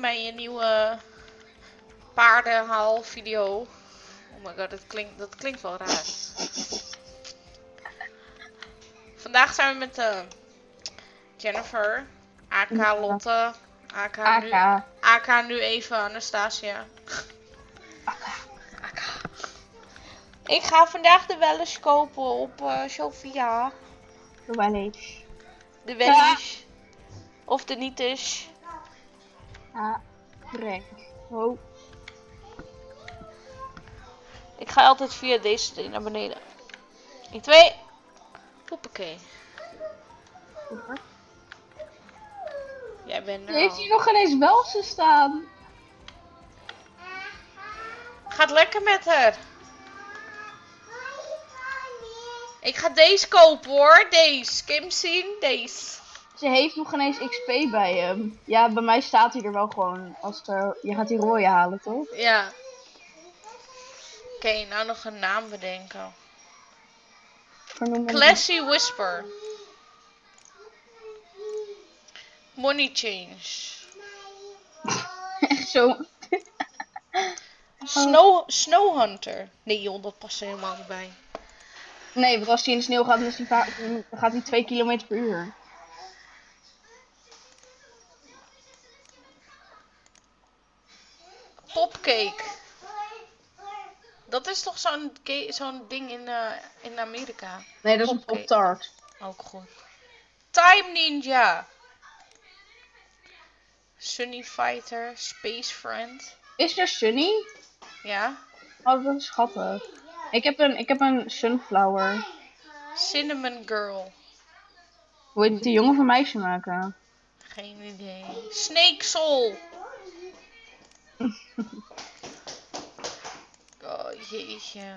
mijn nieuwe paardenhaal-video. Oh my god, dat klinkt wel raar. Vandaag zijn we met Jennifer, AK Lotte, AK nu even Anastasia. AK. Ik ga vandaag de Wellish kopen op Sophia. De Wellish. De Wellish. Ja. Of de Nietes. Ja, correct. Oh. Ik ga altijd via deze ding naar beneden. 1, 2. Hoppakee. Super. Jij bent er Heeft al. hier nog ineens Welsen staan? Gaat lekker met haar. Ik ga deze kopen hoor. Deze. Kun je hem zien? Deze. Ze heeft nog ineens XP bij hem. Ja, bij mij staat hij er wel gewoon. Als je gaat die rode halen, toch? Ja. Oké, nou nog een naam bedenken. Classy Whisper. Money Change. Echt zo. Snow Hunter. Nee joh, dat past er helemaal niet bij. Nee, want als hij in de sneeuw gaat, dan gaat hij 2 km per uur. Popcake. Dat is toch zo'n ding in Amerika? Nee, dat is een Pop-Tart. Ook goed. Time Ninja. Sunny Fighter. Space Friend. Is er Sunny? Ja. Oh, dat is schattig. Ik heb een Sunflower. Cinnamon Girl. Wil je die jongen of een meisje maken? Geen idee. Snake Soul. Oh jeetje.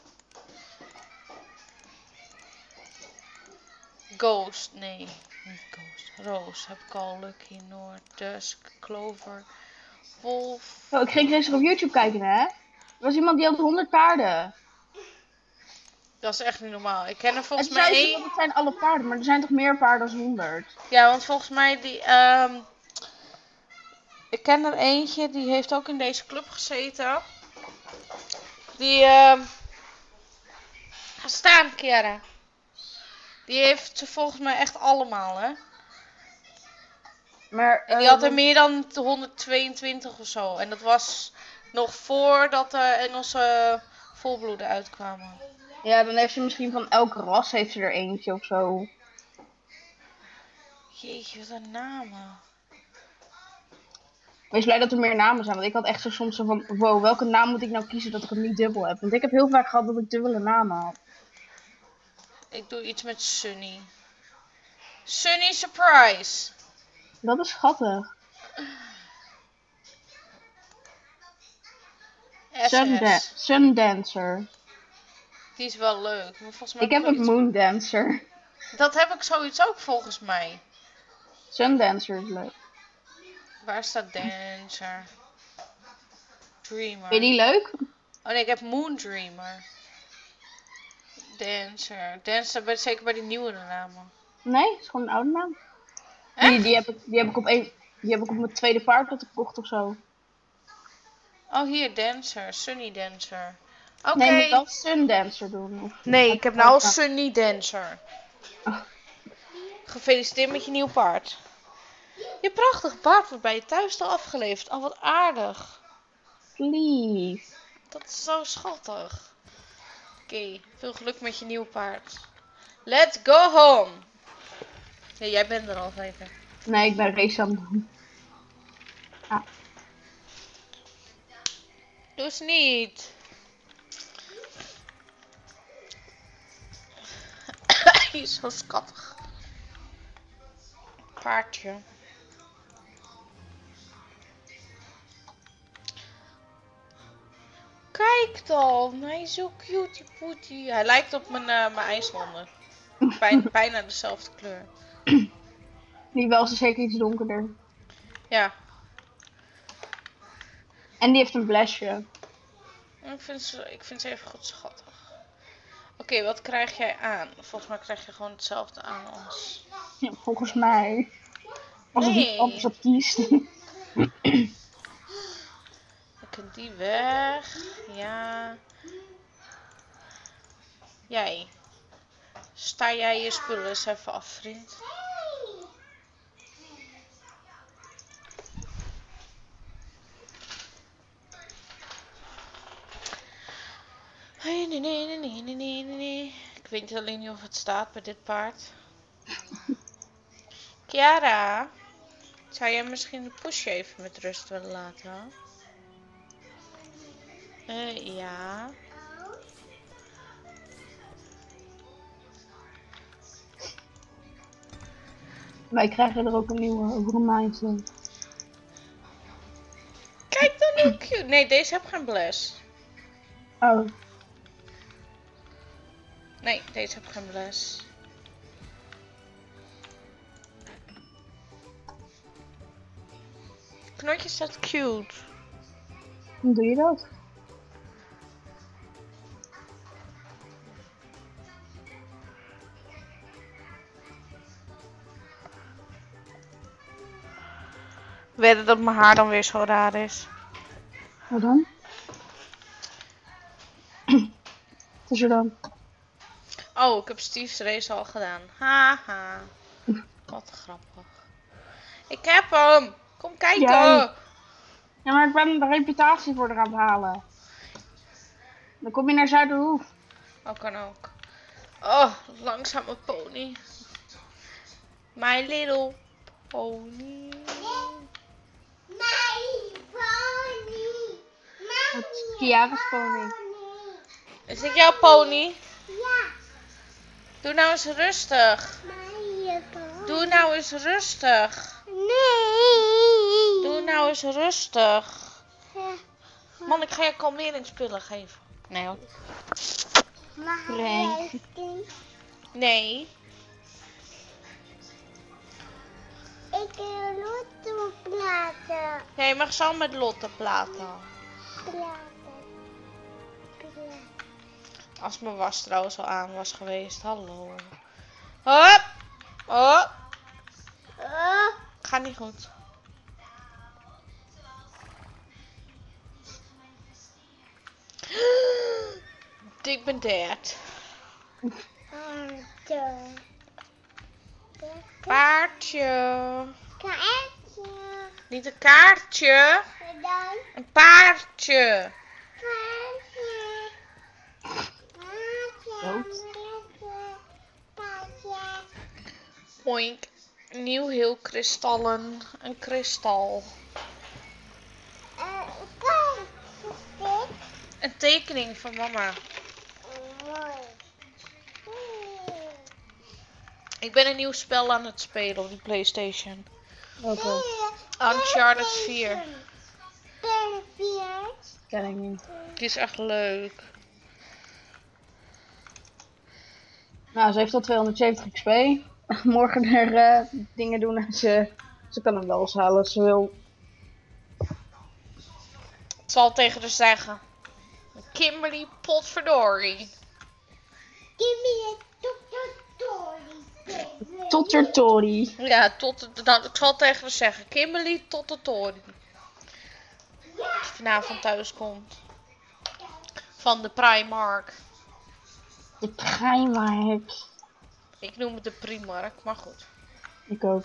Ghost, nee, niet Ghost. Roos heb ik al. Lucky, Noord, Dusk, Clover, Wolf. Oh, ik ging gisteren op YouTube kijken, hè? Er was iemand die had 100 paarden. Dat is echt niet normaal. Ik ken er volgens mij één. Het zijn alle paarden, maar er zijn toch meer paarden dan 100? Ja, want volgens mij die. Ik ken er eentje, die heeft ook in deze club gezeten. Die. Ga staan, Kiara. Die heeft ze volgens mij echt allemaal, hè? Maar, en die had er meer dan 122 of zo. En dat was nog voordat de Engelse volbloeden uitkwamen. Ja, dan heeft ze misschien van elk ras heeft ze er eentje of zo. Jeetje, wat een namen. Wees blij dat er meer namen zijn, want ik had echt zo soms zo van, wow, welke naam moet ik nou kiezen dat ik hem niet dubbel heb? Want ik heb heel vaak gehad dat ik dubbele namen had. Ik doe iets met Sunny. Sunny Surprise. Dat is schattig. Sundancer. Die is wel leuk. Maar volgens mij ik heb een Moondancer. Dat heb ik zoiets ook volgens mij. Sundancer is leuk. Waar staat Dancer? Dreamer. Vind je die leuk? Oh nee, ik heb Moon Dreamer. Dancer. Dancer ben zeker bij die nieuwere namen. Nee, het is gewoon een oude naam. Die heb ik op mijn tweede paard gekocht of zo. Oh hier, Dancer. Sunny Dancer. Oké. Nee, moet wel Sundancer doen. Nee, ik heb nou al Sunny Dancer. Oh. Gefeliciteerd met je nieuw paard. Je prachtige paard wordt bij je thuis al afgeleverd. Al wat aardig. Lief. Dat is zo schattig. Oké, veel geluk met je nieuwe paard. Let's go home. Nee, jij bent er al even. Nee, ik ben race aan het doen. Ah. Doe eens niet. Je is zo schattig. Paardje. Kijk dan, hij is zo cutie pootie. Hij lijkt op mijn ijshonden. Bijna dezelfde kleur. Die wel is zeker iets donkerder. Ja. En die heeft een blesje. Ik vind ze even goed schattig. Oké, wat krijg jij aan? Volgens mij krijg je gewoon hetzelfde aan als... Ja, volgens mij. Als ik iets anders op kiest. Die weg. Ja. Jij. Sta jij je spullen eens even af, vriend. Nee. Ik weet alleen niet of het staat bij dit paard. Chiara, zou jij misschien de poesje even met rust willen laten? Ja. Wij krijgen er ook een nieuwe over een maand. Kijk dan hoe cute. Nee, deze heeft geen bles. Oh. Nee, deze heeft geen bles. Knotje staat cute. Hoe doe je dat? Wedden dat mijn haar dan weer zo raar is. Wat dan? Wat is er dan? Oh, ik heb Steve's race al gedaan. Haha. Wat grappig. Ik heb hem. Kom kijken. Ja, maar ik ben de reputatie voor eraan halen. Dan kom je naar Zuiderhoef. Oh, kan ook. Oh, langzame pony. My little pony. My pony. Het is Chiara's pony. Is dit jouw pony? Ja, Doe nou eens rustig. my pony. Doe nou eens rustig. Nee. Doe nou eens rustig. Man, ik ga je kalmeringspillen geven. Nee hoor. Mag Nee. ik even? Nee. Ik wil Lotto praten. Ja, je mag zo met Lotte praten. Als mijn was trouwens al aan was geweest. Hallo. Hop. Oh. Gaat niet goed. Ik ben dead. Paardje. Kaartje. Niet een kaartje. Dan Een paardje. kaartje. Dood. Kaartje. Oink. Nieuw heel kristallen. Een kristal. Kijk, Een tekening van mama. mooi. Ik ben een nieuw spel aan het spelen op de PlayStation. Oké, Uncharted 4. ken ik niet. Die is echt leuk. Nou, ze heeft al 270 XP. Morgen er dingen doen en ze kan hem wel eens halen als ze wil. Ik zal tegen haar zeggen. Kimberly potverdorie. Tottertori. Ja, ik zal tegen haar zeggen. Kimberly tot de toren. Als je vanavond thuis komt. Van de Primark. De Primark. Ik noem het de Primark, maar goed. Ik ook.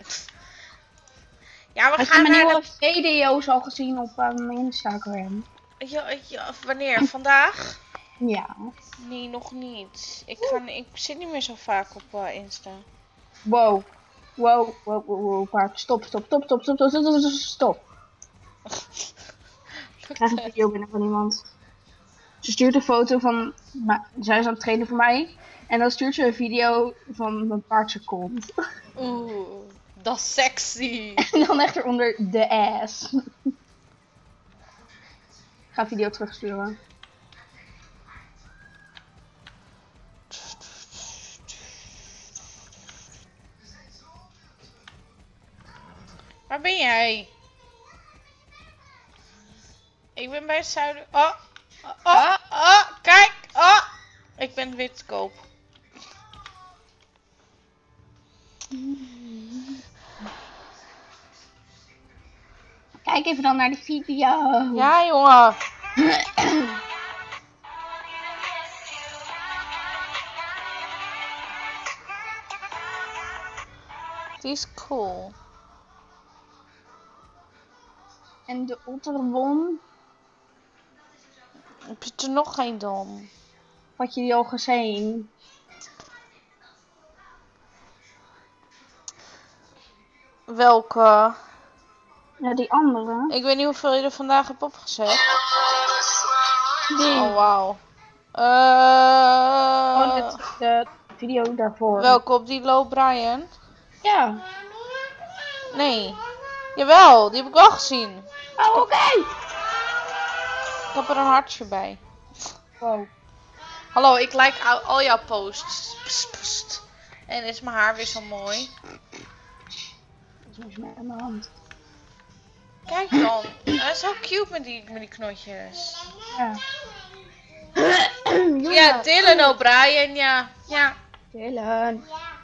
Ja, we Heb je gaan mijn naar nieuwe video's al gezien op mijn Instagram? Ja, wanneer? Vandaag? Ja. Nee, nog niet. Ik zit niet meer zo vaak op Insta. Wow. Wow. Paard. Stop. Ik krijg een video binnen van iemand. Ze stuurt een foto van... zij is aan het trainen voor mij. En dan stuurt ze een video van mijn paard zijn kont. Oeh, dat is sexy. En dan echt eronder de ass. Ik ga een video terugsturen. Waar ben jij? Ik ben bij het zuiden. Oh, kijk. Oh, ik ben witkoop. Kijk even dan naar de video. Ja, jongen. Die is cool. En de otter won. Heb je er nog geen dan? Had je die al gezien? Welke? Ja, die andere. Ik weet niet hoeveel je er vandaag hebt opgezet. Die. Oh, wauw. Gewoon de video daarvoor. Welke op die Low Brian? Ja. Nee. Jawel, die heb ik wel gezien. Oh, oké. Ik heb er een hartje bij. Wow. Hallo, ik like al jouw posts. Pst, pst. En is mijn haar weer zo mooi? Dat is mij aan de hand. Kijk dan. Zo cute met die knotjes. Ja. Ja, Dylan O'Brien, ja. Ja. Dylan.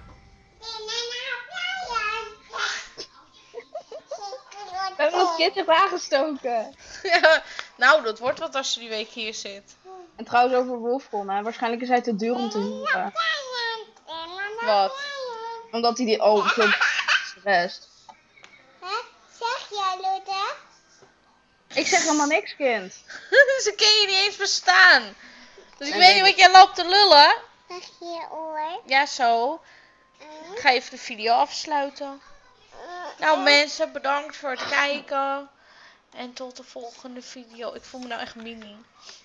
We hebben nog kinderen aangestoken. Ja, nou, dat wordt wat als je die week hier zit. En trouwens over Wolfron, hè. Waarschijnlijk is hij te duur om te huren. Wat? Omdat hij die... Oh, zo... de rest. Zeg jij, Lotte? Ik zeg helemaal niks, kind. Ze ken je niet eens verstaan. Dus ik Nee, weet niet wat jij loopt te lullen. Zeg je oor? Ja, zo. Ik ga even de video afsluiten. Nou mensen, bedankt voor het kijken. En tot de volgende video. Ik voel me nou echt mini.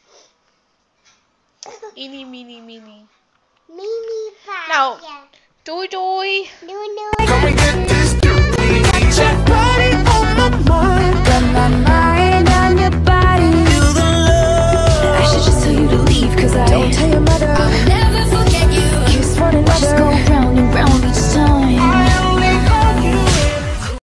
Ini, mini, mini. Mini paardje. Nou, doei doei. Doei doei. Come and get this dude.